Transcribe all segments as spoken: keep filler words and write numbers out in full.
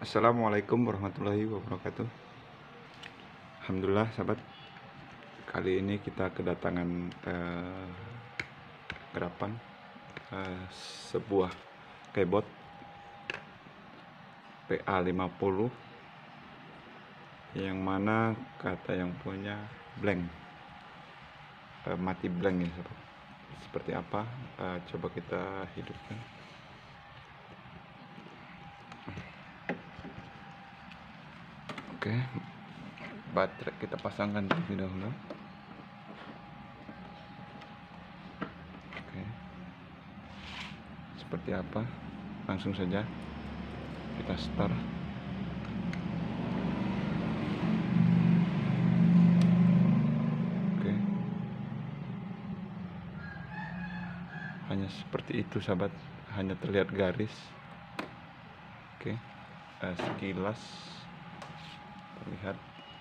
Assalamualaikum warahmatullahi wabarakatuh. Alhamdulillah sahabat, kali ini kita kedatangan eh, gerapan eh, sebuah keyboard P A lima puluh yang mana kata yang punya blank, eh, mati blank ya sahabat. Seperti apa? Eh, coba kita hidupkan. Oke, baterai kita pasangkan terlebih dahulu. Oke, seperti apa? Langsung saja kita start. Oke, hanya seperti itu sahabat, hanya terlihat garis. Oke, eh, sekilas terlihat.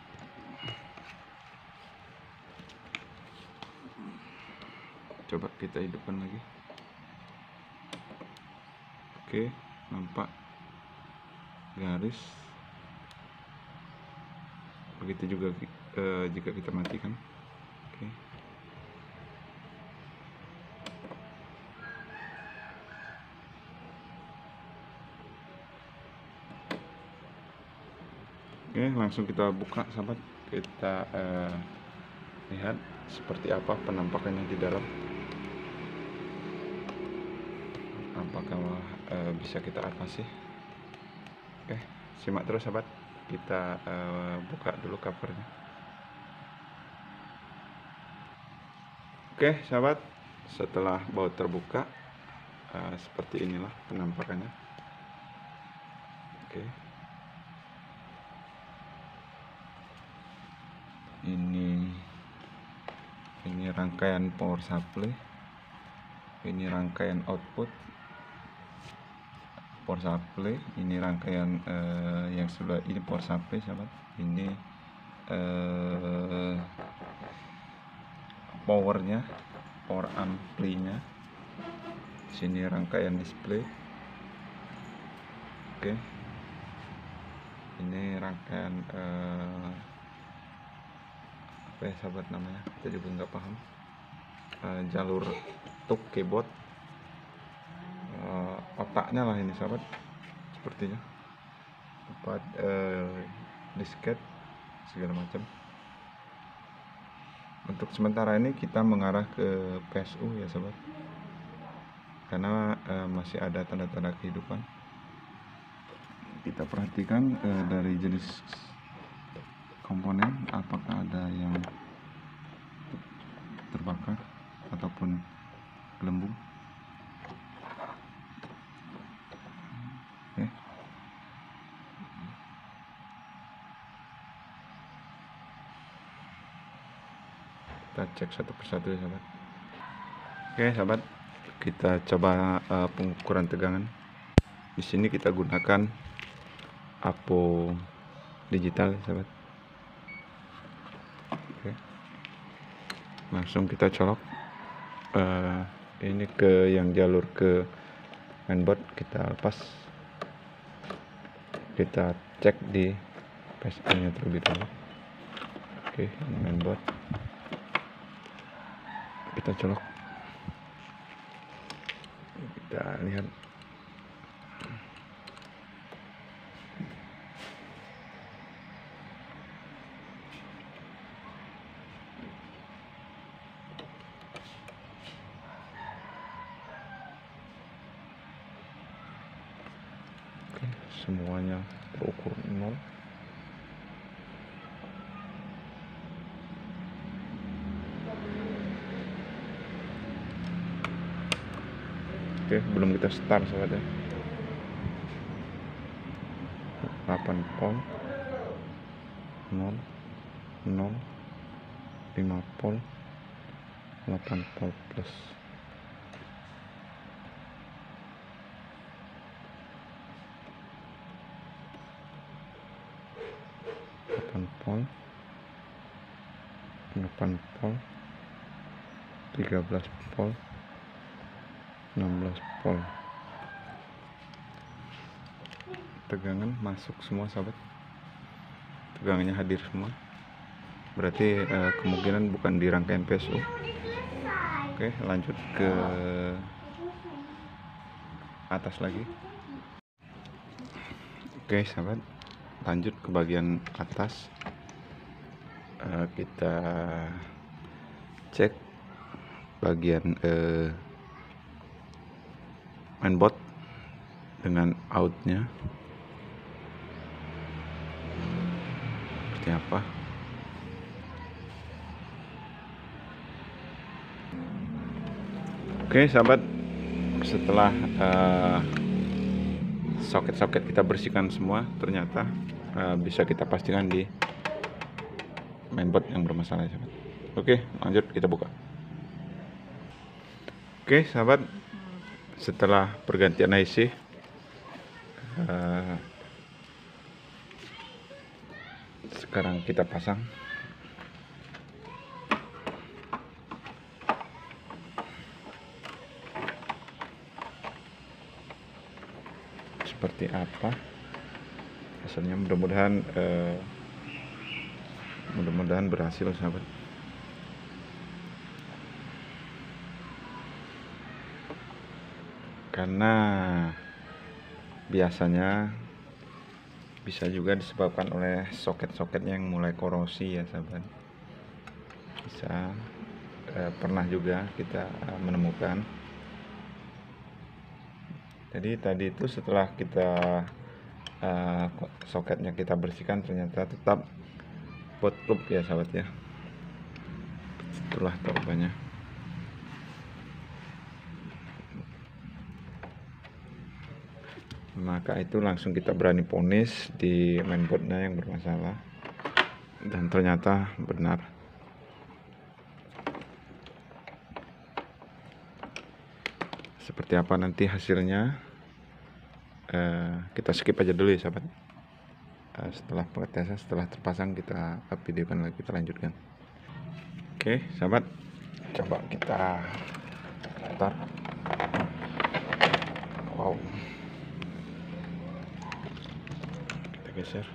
Coba kita hidupkan lagi. Oke, nampak garis. Begitu juga eh, jika kita matikan. Oke, Oke, langsung kita buka sahabat. Kita eh, lihat seperti apa penampakannya di dalam. Apakah uh, bisa kita atasi? Oke, simak terus sahabat. Kita uh, buka dulu covernya. Oke sahabat, setelah baut terbuka, uh, seperti inilah penampakannya. Oke, ini ini rangkaian power supply, ini rangkaian output power supply, ini rangkaian uh, yang sudah ini power supply sahabat, ini uh, powernya, power amplinya, sini rangkaian display. Oke, ini rangkaian uh, apa ya sahabat namanya, kita juga nggak paham. Uh, jalur tuk keyboard, uh, otaknya lah ini sahabat, sepertinya tempat uh, disket segala macam. Untuk sementara ini kita mengarah ke P S U ya sahabat, karena uh, masih ada tanda-tanda kehidupan. Kita perhatikan uh, dari jenis komponen, apakah ada yang terbakar ataupun gelembung. Oke, kita cek satu persatu ya sahabat. Oke sahabat, kita coba uh, pengukuran tegangan. Di sini kita gunakan Apo digital ya sahabat. Oke, langsung kita colok uh, ini ke yang jalur ke mainboard, kita lepas. Kita cek di P S U nya terlebih dahulu. Oke, ini mainboard, kita colok, kita lihat. Oke, semuanya terukur nol. Oke, belum kita start sahabat ya. delapan volt, nol, nol, lima volt, delapan volt plus. delapan volt, delapan volt, tiga belas volt, enam belas volt. tegangan masuk semua sahabat, tegangannya hadir semua, berarti uh, kemungkinan bukan di rangkaian P S U. Oke, lanjut ke atas lagi. Oke sahabat, lanjut ke bagian atas. Uh, kita cek bagian uh, mainboard dengan outnya seperti apa. Oke sahabat, setelah uh, soket-soket kita bersihkan semua, ternyata uh, bisa kita pastikan di mainboard yang bermasalah sahabat. Oke, lanjut kita buka. Oke sahabat, setelah pergantian I C, uh, sekarang kita pasang. Seperti apa hasilnya, mudah-mudahan uh, mudah-mudahan berhasil sahabat. Karena biasanya bisa juga disebabkan oleh soket-soketnya yang mulai korosi ya sahabat. Bisa eh, pernah juga kita eh, menemukan. Jadi tadi itu setelah kita eh, soketnya kita bersihkan, ternyata tetap bot loop ya sahabat ya. Itulah jawabannya. Maka itu langsung kita berani ponis di mainboardnya yang bermasalah, dan ternyata benar. Seperti apa nanti hasilnya, eh, kita skip aja dulu ya sahabat. Eh, setelah pengetesan, setelah terpasang, kita videokan lagi, kita lanjutkan. Oke sahabat, coba kita putar. Wow, geser,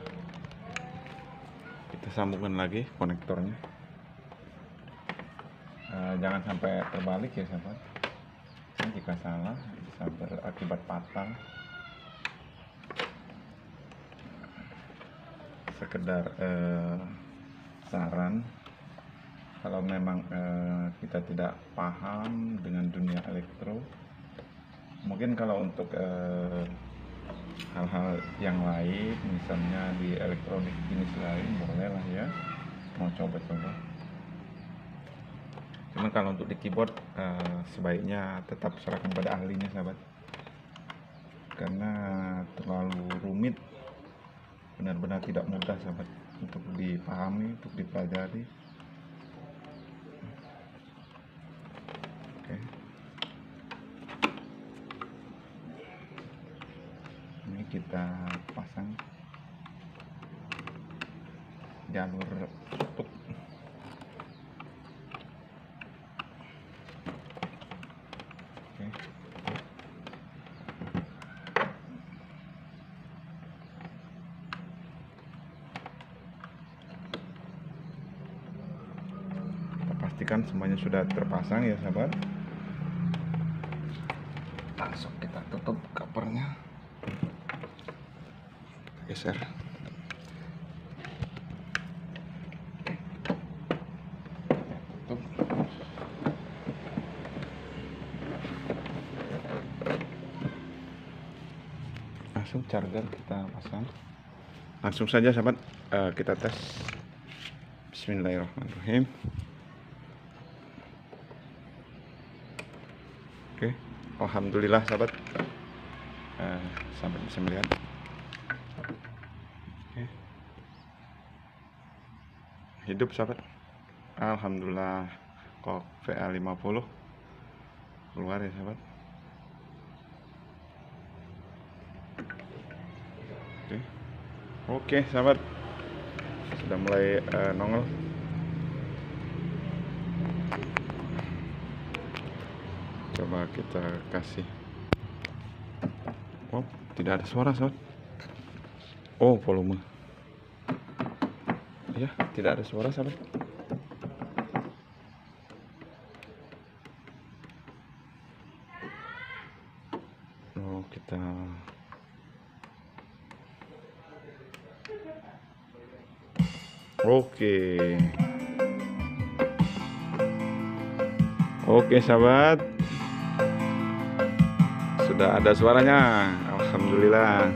kita sambungkan lagi konektornya. Uh, jangan sampai terbalik ya sahabat, jika salah bisa berakibat fatal. Sekedar uh, saran, kalau memang uh, kita tidak paham dengan dunia elektro, mungkin kalau untuk uh, hal-hal yang lain, misalnya di elektronik jenis lain, boleh lah ya mau coba-coba. Cuman kalau untuk di keyboard eh, sebaiknya tetap serahkan pada ahlinya sahabat, karena terlalu rumit, benar-benar tidak mudah sahabat untuk dipahami, untuk dipelajari. Oke, ini kita pasang jalur tutup. Oke, kita pastikan semuanya sudah terpasang ya sahabat. Langsung kita tutup covernya, geser. Tutup. Langsung charger kita pasang. Langsung saja sahabat, uh, kita tes. Bismillahirrahmanirrahim. Oke, alhamdulillah sahabat, uh, sahabat bisa melihat. Oke, hidup sahabat, alhamdulillah. Kok V A lima puluh keluar ya sahabat. Oke, oke sahabat, sudah mulai uh, nongol. Coba kita kasih. Oh, tidak ada suara sahabat. Oh, volume. Ya, tidak ada suara sahabat. Oh, kita Oke. Oke, sahabat. Sudah ada suaranya. Alhamdulillah.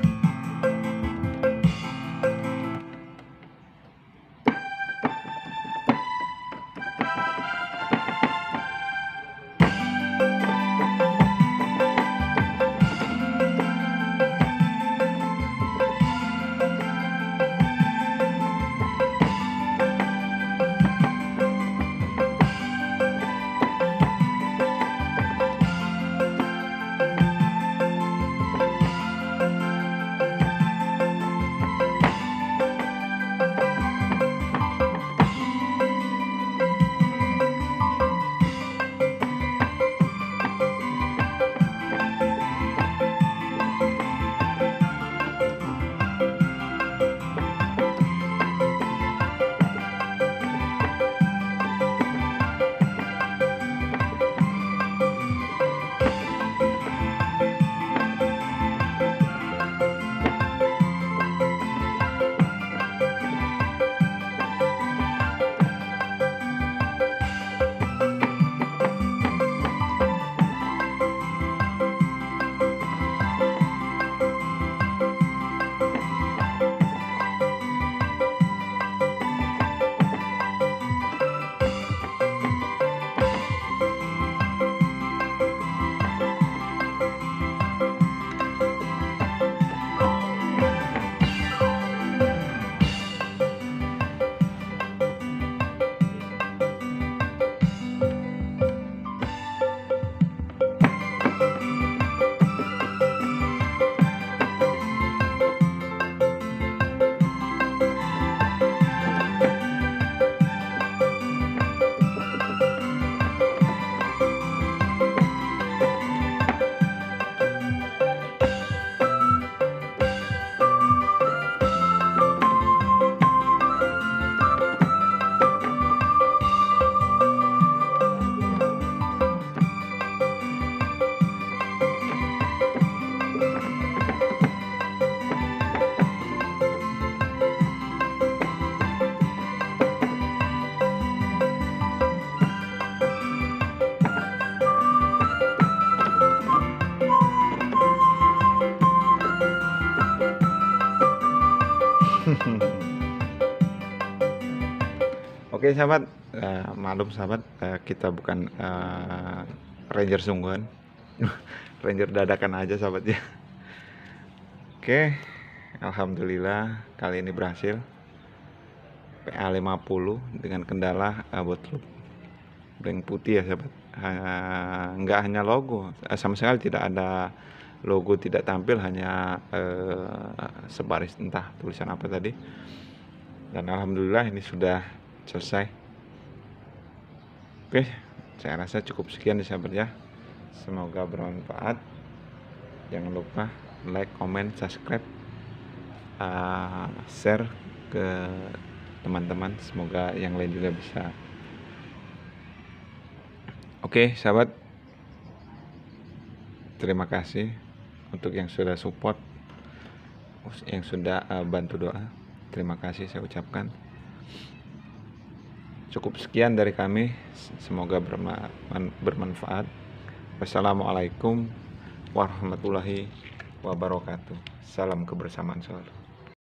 Oke sahabat, uh, maklum sahabat, uh, kita bukan uh, ranger sungguhan. Ranger dadakan aja sahabat ya. Oke, alhamdulillah kali ini berhasil. P A lima puluh dengan kendala uh, botloop blank putih ya sahabat. Uh, nggak hanya logo, uh, sama sekali tidak ada logo, tidak tampil, hanya uh, sebaris entah tulisan apa tadi. Dan alhamdulillah ini sudah selesai. Oke, saya rasa cukup sekian ya sahabat ya. Semoga bermanfaat. Jangan lupa like, comment, subscribe, uh, share ke teman-teman. Semoga yang lain juga bisa. Oke sahabat, terima kasih untuk yang sudah support, yang sudah uh, bantu doa. Terima kasih saya ucapkan. Cukup sekian dari kami, semoga bermanfaat. Wassalamualaikum warahmatullahi wabarakatuh. Salam kebersamaan selalu.